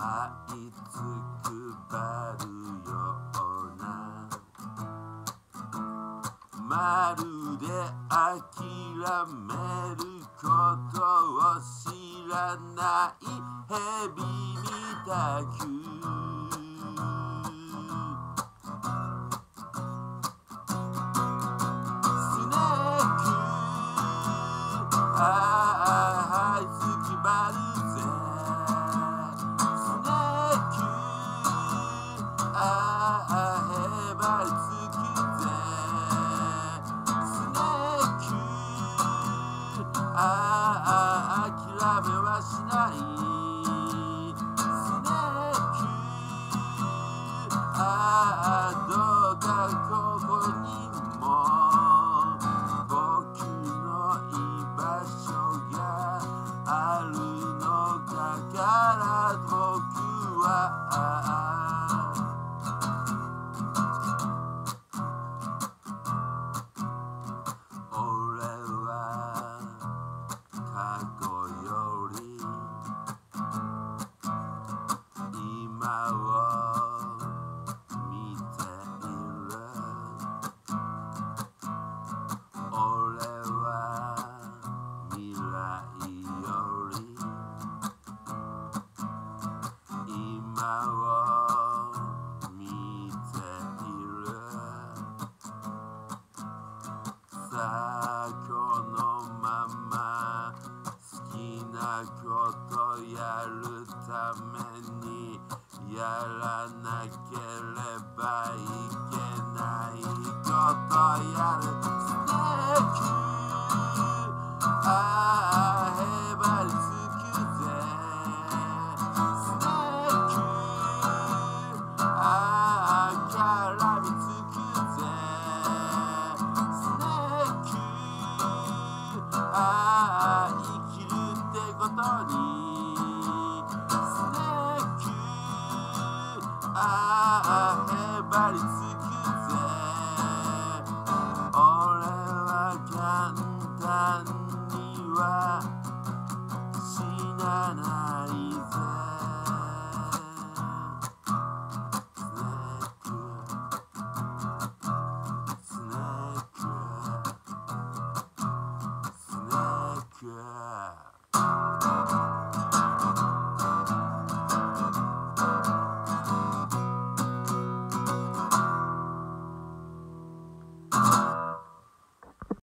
いつくばるようなまるで諦めることを知らない蛇みたく諦めはしないスネークどうかここにも僕の居場所があるのだから僕はこのまま好きなことやるためにやらなければいけないことやるスネークへばりつくぜスネーク絡みつくぜ生きるってことにスネークへばりつくぜ俺は簡単には死なない